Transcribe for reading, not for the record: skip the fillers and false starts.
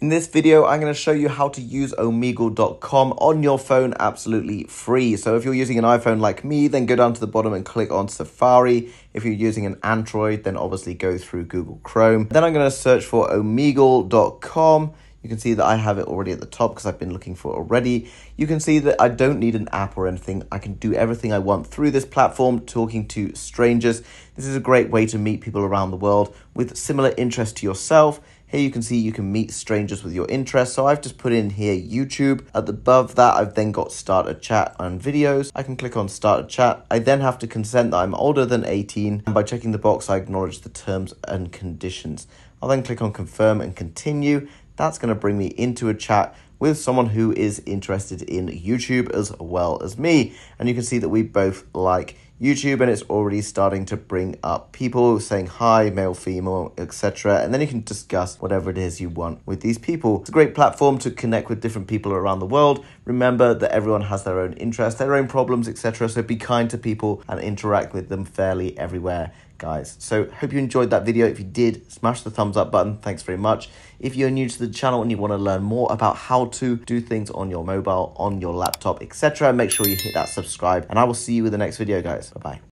In this video, I'm going to show you how to use Omegle.com on your phone absolutely free. So if you're using an iPhone like me, then go down to the bottom and click on Safari. If you're using an Android, then obviously go through Google Chrome. Then I'm going to search for Omegle.com. You can see that I have it already at the top because I've been looking for it already. You can see that I don't need an app or anything. I can do everything I want through this platform, talking to strangers. This is a great way to meet people around the world with similar interests to yourself. Here you can see you can meet strangers with your interests. So I've just put in here YouTube. Above that, I've then got start a chat and videos. I can click on start a chat. I then have to consent that I'm older than 18. And by checking the box, I acknowledge the terms and conditions. I'll then click on confirm and continue. That's going to bring me into a chat with someone who is interested in YouTube as well as me. And you can see that we both like YouTube, and it's already starting to bring up people saying hi, male, female, etc. And then you can discuss whatever it is you want with these people. It's a great platform to connect with different people around the world. Remember that everyone has their own interests, their own problems, etc. So be kind to people and interact with them fairly everywhere, guys. So hope you enjoyed that video. If you did, smash the thumbs up button. Thanks very much. If you're new to the channel and you want to learn more about how to do things on your mobile, on your laptop, etc., make sure you hit that subscribe, and I will see you with the next video, guys. Bye-bye.